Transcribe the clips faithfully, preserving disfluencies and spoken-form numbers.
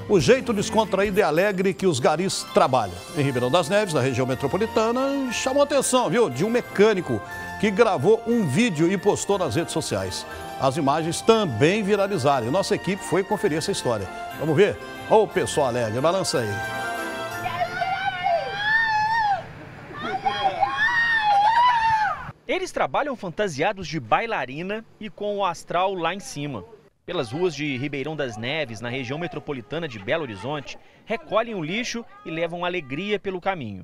o jeito descontraído e alegre que os garis trabalham. Em Ribeirão das Neves, na região metropolitana, chamou a atenção, viu, de um mecânico que gravou um vídeo e postou nas redes sociais. As imagens também viralizaram e nossa equipe foi conferir essa história. Vamos ver? Ô, o pessoal alegre, balança aí. Eles trabalham fantasiados de bailarina e com o astral lá em cima. Pelas ruas de Ribeirão das Neves, na região metropolitana de Belo Horizonte, recolhem o lixo e levam alegria pelo caminho.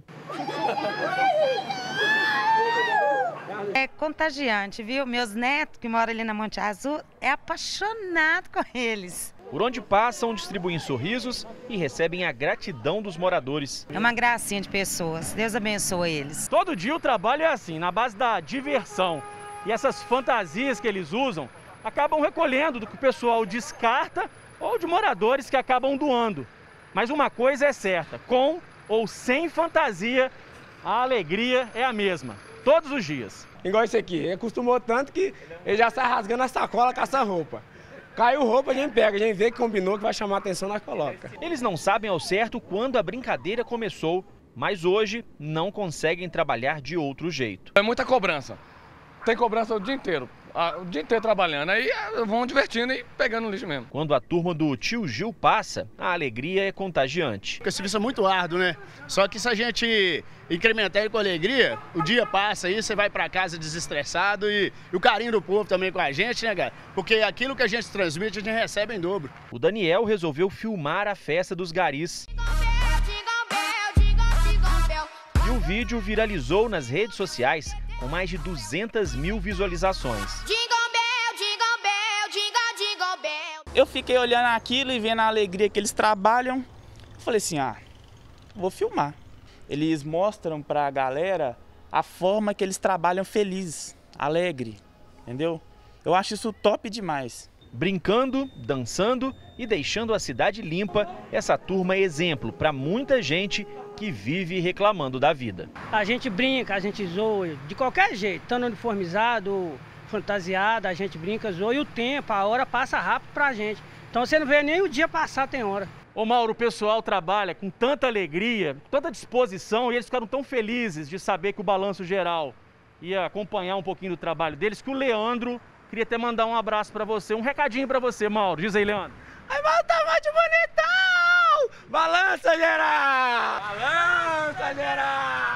É contagiante, viu? Meus netos, que moram ali na Monte Azul, é apaixonado com eles. Por onde passam, distribuem sorrisos e recebem a gratidão dos moradores. É uma gracinha de pessoas. Deus abençoe eles. Todo dia o trabalho é assim, na base da diversão. E essas fantasias que eles usam acabam recolhendo do que o pessoal descarta ou de moradores que acabam doando. Mas uma coisa é certa, com ou sem fantasia, a alegria é a mesma, todos os dias. Igual esse aqui, ele acostumou tanto que ele já sai rasgando a sacola com essa roupa. Caiu roupa, a gente pega, a gente vê que combinou, que vai chamar a atenção, nós coloca. Eles não sabem ao certo quando a brincadeira começou, mas hoje não conseguem trabalhar de outro jeito. É muita cobrança, tem cobrança o dia inteiro, o dia inteiro trabalhando, aí vão divertindo e pegando lixo mesmo. Quando a turma do Tio Gil passa, a alegria é contagiante. Porque esse serviço é muito árduo, né? Só que se a gente incrementar com alegria, o dia passa aí, você vai para casa desestressado e, e o carinho do povo também com a gente, né, cara? Porque aquilo que a gente transmite, a gente recebe em dobro. O Daniel resolveu filmar a festa dos garis. E o vídeo viralizou nas redes sociais com mais de duzentas mil visualizações. Eu fiquei olhando aquilo e vendo a alegria que eles trabalham. Eu falei assim, ah, vou filmar. Eles mostram para a galera a forma que eles trabalham felizes, alegre, entendeu? Eu acho isso top demais. Brincando, dançando e deixando a cidade limpa, essa turma é exemplo para muita gente que vive reclamando da vida. A gente brinca, a gente zoa, de qualquer jeito, estando uniformizado, fantasiado, a gente brinca, zoa e o tempo, a hora passa rápido pra gente. Então você não vê nem o dia passar, tem hora. Ô Mauro, o pessoal trabalha com tanta alegria, tanta disposição e eles ficaram tão felizes de saber que o Balanço Geral ia acompanhar um pouquinho do trabalho deles, que o Leandro queria até mandar um abraço pra você, um recadinho pra você, Mauro. Diz aí, Leandro. Ai, Mauro, tá muito bonitão! Balança Geral! Balança Geral!